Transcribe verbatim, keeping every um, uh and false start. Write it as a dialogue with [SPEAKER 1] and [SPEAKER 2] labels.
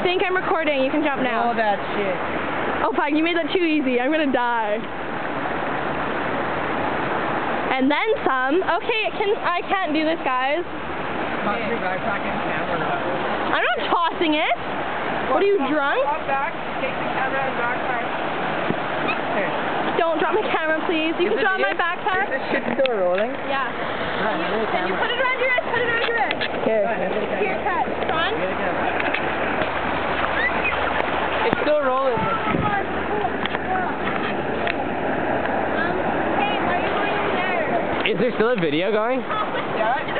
[SPEAKER 1] think I'm recording. You can jump now.
[SPEAKER 2] All that shit.
[SPEAKER 1] Oh fuck, you made that too easy. I'm gonna die. And then some. Okay, it can, I can't do this, guys.
[SPEAKER 2] Toss your backpack and camera.
[SPEAKER 1] I'm not tossing it. What are you, drunk?
[SPEAKER 2] Walk back, take the camera and backpack. Here.
[SPEAKER 1] Don't drop my camera, please. You
[SPEAKER 2] Is
[SPEAKER 1] can drop
[SPEAKER 2] it
[SPEAKER 1] my backpack.
[SPEAKER 2] Is this shit still rolling?
[SPEAKER 1] Yeah.
[SPEAKER 2] Right,
[SPEAKER 1] Can you, can you put it around your wrist? Put it around your wrist.
[SPEAKER 2] Here.
[SPEAKER 1] Here, cut. Sean?
[SPEAKER 2] It's still rolling.
[SPEAKER 1] Um, hey, why are you going in there?
[SPEAKER 3] Is there still a video going?
[SPEAKER 2] Yeah.